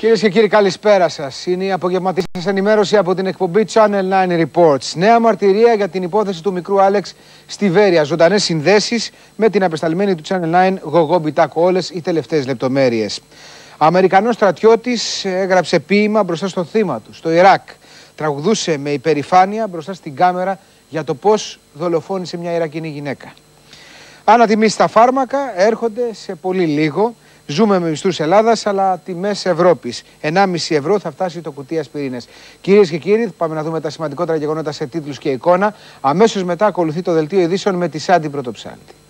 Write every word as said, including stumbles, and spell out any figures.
Κυρίες και κύριοι, καλησπέρα σας. Είναι η απογευματινή σας ενημέρωση από την εκπομπή Channel εννιά Reports. Νέα μαρτυρία για την υπόθεση του μικρού Άλεξ στη Βέρεια. Ζωντανές συνδέσεις με την απεσταλμένη του Channel εννιά Γογό Μπιτάκο. Όλες οι τελευταίες λεπτομέρειες. Αμερικανός στρατιώτης έγραψε ποίημα μπροστά στο θύμα του, στο Ιράκ. Τραγουδούσε με υπερηφάνεια μπροστά στην κάμερα για το πώς δολοφόνησε μια Ιρακινή γυναίκα. Ανατιμήσεις στα φάρμακα έρχονται σε πολύ λίγο. Ζούμε με μισθούς Ελλάδας, αλλά τιμές Ευρώπης. ενάμιση ευρώ θα φτάσει το κουτί ασπιρίνες. Κυρίες και κύριοι, πάμε να δούμε τα σημαντικότερα γεγονότα σε τίτλους και εικόνα. Αμέσως μετά ακολουθεί το δελτίο ειδήσεων με τη Σάντι Πρωτοψάλτη.